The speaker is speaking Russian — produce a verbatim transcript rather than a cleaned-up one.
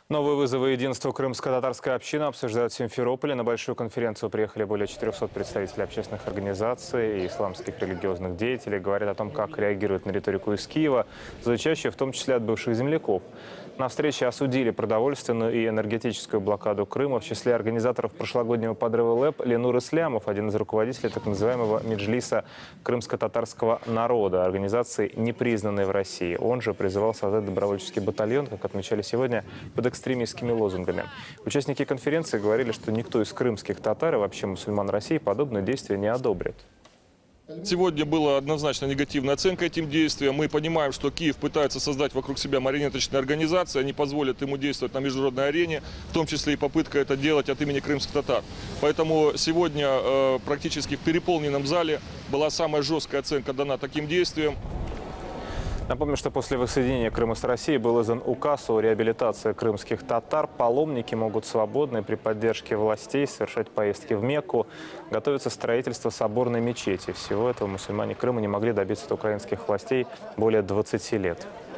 Новые вызовы единства крымско-татарской общины обсуждают в Симферополе. На большую конференцию приехали более четырёхсот представителей общественных организаций и исламских религиозных деятелей. Говорят о том, как реагируют на риторику из Киева, звучащую в том числе от бывших земляков. На встрече осудили продовольственную и энергетическую блокаду Крыма. В числе организаторов прошлогоднего подрыва ЛЭП Ленур Ислямов, один из руководителей так называемого Меджлиса крымско-татарского народа, организации, не признанной в России. Он же призывал создать добровольческий батальон, как отмечали сегодня, под экстремистскими лозунгами. Участники конференции говорили, что никто из крымских татар и вообще мусульман России подобные действия не одобрит. Сегодня была однозначно негативная оценка этим действиям. Мы понимаем, что Киев пытается создать вокруг себя марионеточные организации. Они позволят ему действовать на международной арене, в том числе и попытка это делать от имени крымских татар. Поэтому сегодня э, практически в переполненном зале была самая жесткая оценка дана таким действиям. Напомню, что после воссоединения Крыма с Россией был издан указ о реабилитации крымских татар. Паломники могут свободно и при поддержке властей совершать поездки в Мекку. Готовится строительство соборной мечети. Всего этого мусульмане Крыма не могли добиться от украинских властей более двадцати лет.